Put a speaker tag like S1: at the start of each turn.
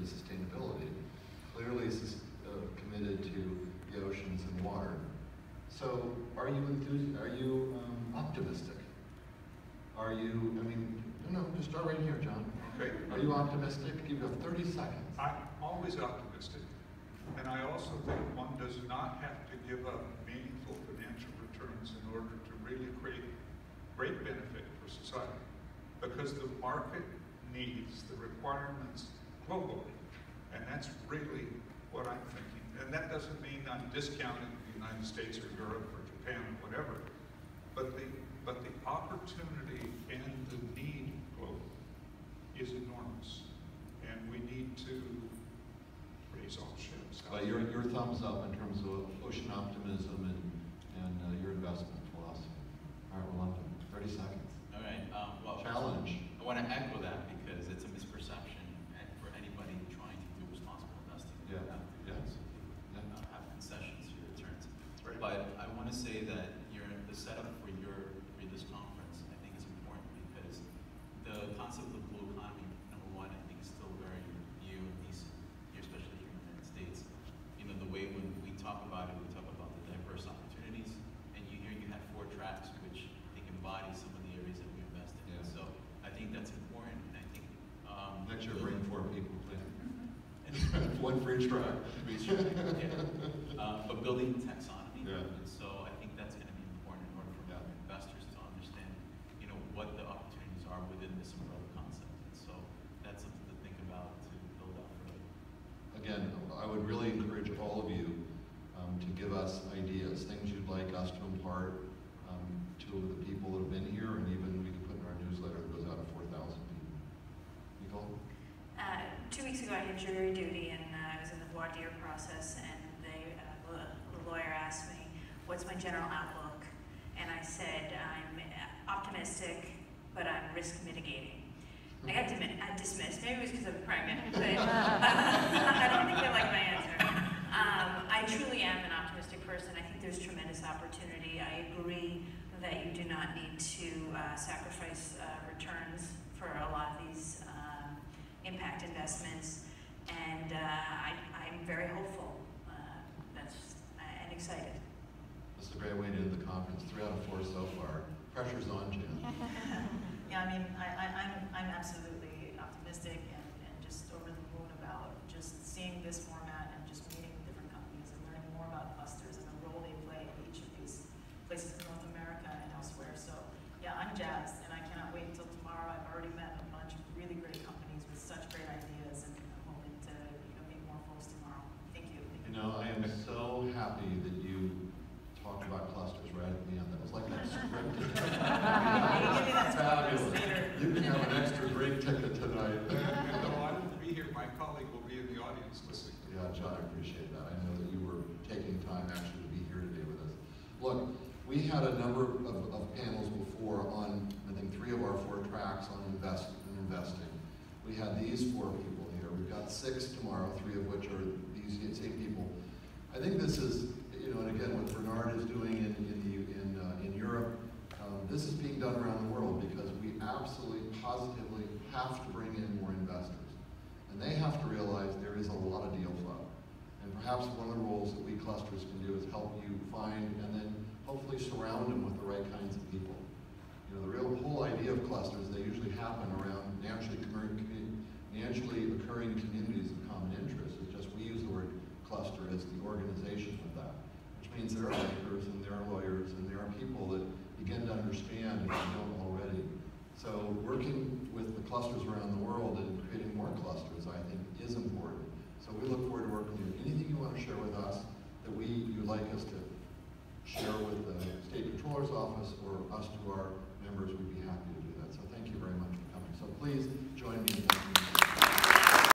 S1: sustainability, clearly committed to the oceans and water. So are you optimistic? Are you, just start right here, John.
S2: Okay.
S1: Are you optimistic? You have 30 seconds.
S2: I'm always optimistic. And I also think one does not have to give up meaningful financial returns in order to really create great benefit for society. Because the market needs the requirements globally. And that's really what I'm thinking. And that doesn't mean I'm discounting the United States or Europe or Japan or whatever. But the opportunity and the need globally is enormous. And we need to raise all ships.
S1: But your thumbs up in terms of ocean optimism and your investment philosophy. All right, Rolando, 30 seconds.
S3: All right, well,
S1: challenge.
S3: I want to echo that because it's a misperception for anybody trying to do responsible investing.
S1: Yeah.
S3: Have concessions to your returns.
S2: Right.
S3: But I want to say that the setup for this conference, I think, is important because the concept of blue economy, number one, I think is still very new and decent here, especially here in the United States. The way when we talk about it, we talk about the diverse opportunities, and you have 4 tracks which I think embody some of the areas that we invest in.
S1: Yeah.
S3: So I think that's important, and I think
S1: next year bring 4 people, please.
S3: And
S1: 1 for each track.
S3: But building taxonomy,
S1: yeah.
S3: And so I think that's going to be important in order for investors to understand, what the opportunities are within this umbrella concept. And so that's something to think about to build out further.
S1: Again, I would really encourage all of you to give us ideas, things you'd like us to impart to the people that have been here, and even we can put in our newsletter that goes out to 4,000 people. Nicole?
S4: 2 weeks ago I had jury duty, and I was in the voir dire process, and the lawyer asked me, what's my general outlook? And I said, I'm optimistic, but I'm risk mitigating. I got dismissed. Maybe it was because I'm pregnant, but I don't think they like my answer. I truly am an optimistic person. I think there's tremendous opportunity. I agree that you do not need to sacrifice returns for a lot of these impact investments, and I'm very hopeful and excited.
S1: This is a great way to end the conference. 3 out of 4 so far. Pressure's on, Jan.
S5: Yeah, I'm absolutely optimistic and just over the moon about just seeing this format and just meeting different companies and learning more about clusters and the role they play in each of these places in North America and elsewhere. So yeah, I'm jazzed, and I cannot wait until tomorrow. I've already met a bunch of really great companies with such great ideas, and I'm hoping to meet more folks tomorrow. Thank you.
S1: I am so happy that you talked about clusters right at the end. That was like that scripted. Fabulous. You can have an extra drink ticket tonight.
S2: No, I won't be here. My colleague will be in the audience listening.
S1: Yeah, John, I appreciate that. I know that you were taking time actually to be here today with us. Look, we had a number of panels before on, I think, 3 of our 4 tracks on investing. We had these 4 people here. We've got 6 tomorrow, 3 of which are these same people. I think this is, and again, what Bernard is doing in Europe, this is being done around the world because we absolutely, positively have to bring in more investors. And they have to realize there is a lot of deal flow. And perhaps one of the roles that we clusters can do is help you find and then hopefully surround them with the right kinds of people. The whole idea of clusters, they usually happen around naturally occurring communities of common interest. It's just we use the word cluster as the organization of that, which means there are bankers and there are lawyers and there are people that begin to understand if you don't already. So working with the clusters around the world and creating more clusters, I think, is important. So we look forward to working with you. Anything you want to share with us that you'd like us to share with the State Controller's Office or us to our members, we'd be happy to do that. So thank you very much for coming. So please join me in thanking you.